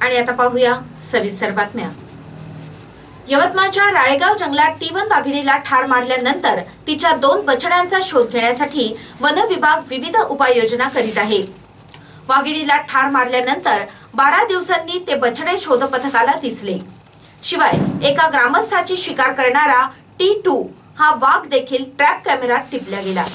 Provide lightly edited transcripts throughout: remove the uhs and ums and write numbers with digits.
आणि आता पाहूया सविस्तर बातम्या। यवतमाळच्या राळेगाव जंगलात T1 वाघिणीला ठार मारल्यानंतर तिच्या 2 बछड्यांचा शोध घेण्यासाठी वन विभाग विविध उपाययोजना करीत आहे। वाघिणीला ठार मारल्यानंतर 12 दिवसांनी ते बछडे शोध पथकाला दिसले। शिवाय एका ग्रामस्थाची शिकार करणारा T2 हा वाघ देखील ट्रॅप कॅमेऱ्यात टिपला गेला।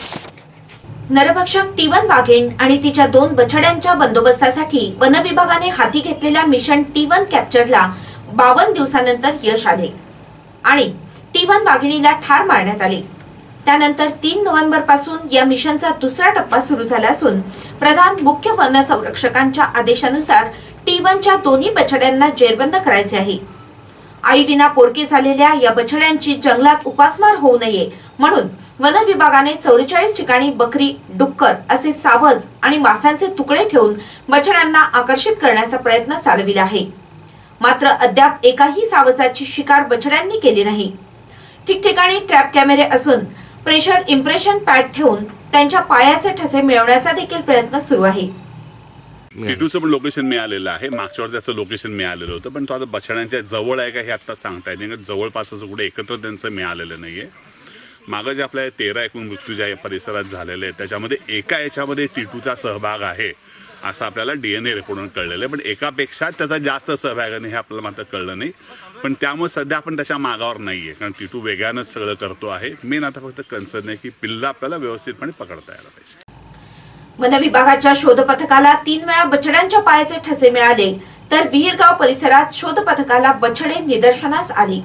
नरभक्षक T1 वाघीण आणि तिच्या 2 बछड्यांच्या बंदोबस्तासाठी वन विभागाने हाती घेतलेल्या मिशन T1 कॅप्चरला 52 दिवसानंतर यश आले आणि T1 वाघिणीला ठार मारण्यात आले। त्यानंतर 3 नोव्हेंबर पासून या मिशनचा दुसरा टप्पा सुरू झाला असून प्रधान मुख्य वन संरक्षकांच्या आदेशानुसार T1च्या दोन्ही बछड्यांना जेरबंद करायचे आहे। आईविना पोरके झालेल्या या बछड्यांची जंगलात उपासमार होऊ नये म्हणून वन विभागाने 44 ठिकाणी बकरी, डुक्कर असे सावज आणि मांसाचे तुकडे ठेवून बछड्यांना आकर्षित करण्याचा प्रयत्न चालविला आहे। मात्र अद्याप एकाही सावजाची शिकार बछड्यांनी केली नाही। ठिकठिकाणी ट्रॅप कॅमेरे असून प्रेशर इम्प्रेशन पॅड ठेवून त्यांच्या पायाचे ठसे मिळवण्याचा देखील प्रयत्न सुरू आहे। T2चं पण लोकेशन मिळालेलं आहे। मागच्या वेळी त्याचं लोकेशन मिळालेलं होतं, पण तो आता बछड्यांच्या जवळ आहे का हे आता सांगता येत नाही। जवळपास असं कुठे एकत्र त्यांचं मिळालेलं नाहीये। मागं जे आपल्या 13 एकूण मृत्यू ज्या परिसरात झालेले आहेत त्याच्यामध्ये एका याच्यामध्ये T2चा सहभाग आहे असं आपल्याला DNA रिपोर्टवरून कळलेलं आहे, पण एकापेक्षा त्याचा जास्त सहभाग आहे हे आपल्याला मात्र कळलं नाही। पण त्यामुळे सध्या आपण त्याच्या मागावर नाहीये, कारण T2 वेगानंच सगळं करतो आहे। मेन आता फक्त कन्सर्न आहे की पिल्ला आपल्याला व्यवस्थितपणे पकडता यायला पाहिजे। वन विभागाच्या शोध पथकाला 3 वेळा बछड्यांच्या पायाचे ठसे मिळाले, तर विहीरगाव परिसरात शोध पथकाला बछडे निदर्शनास आले।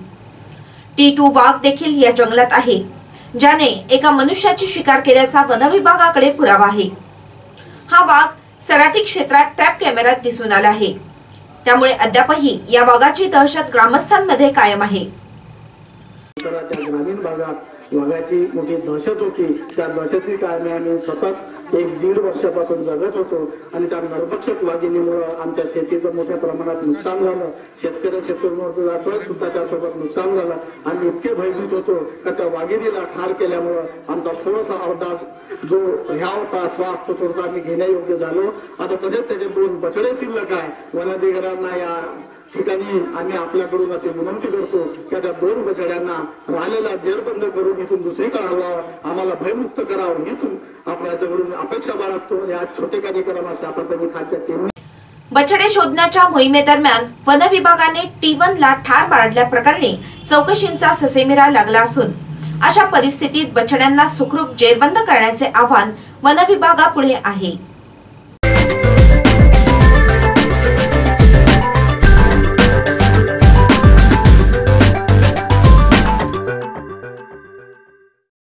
T2 वाघ देखील या जंगलात आहे, ज्याने एका मनुष्याची शिकार केल्याचा वन विभागाकडे पुरावा आहे। हा वाघ सराटी क्षेत्रात ट्रॅप कॅमेऱ्यात दिसून आला आहे, त्यामुळे अद्यापही या वाघाची दहशत ग्रामस्थांमध्ये कायम आहे। ग्रामीण भागात वाघाची मोठी दहशत होती। त्या दहशती काळाने आम्ही सतत 1-1.5 वर्षापासून जगत होतो आणि त्या नरभक्षक वाघिणीमुळे आमच्या शेतीचं मोठ्या प्रमाणात नुकसान झालं। शेतकऱ्यांचं सुद्धा त्यासोबत नुकसान झालं। आम्ही इतके भयभीत होतो का त्या वाघिणीला ठार केल्यामुळे आमचा थोडासा अर्धा जो ह्या होता श्वास तो थोडासा आम्ही घेण्यायोग्य झालो। आता तसेच त्याचे 2 बछडे शिल्लक आहे। वनाधिकाऱ्यांना या ठिकाणी आम्ही आपल्याकडून अशी विनंती करतो की त्या 2 बछड्यांना राहिलेला जेरबंद करून इथून दुसरीकडे हलवावं, आम्हाला भयमुक्त करावं हीच आपल्याकडून अपेक्षा बाळगतो। या छोटे कार्यक्रम असे आपण त्यांनी खालच्या टीम बछडे शोधण्याच्या मोहिमेदरम्यान वन विभागाने T1 ला ठार मारल्याप्रकरणी चौकशींचा ससेमिरा लागला असून अशा परिस्थितीत बछड्यांना सुखरूप जेरबंद करण्याचे आव्हान वन विभागापुढे आहे।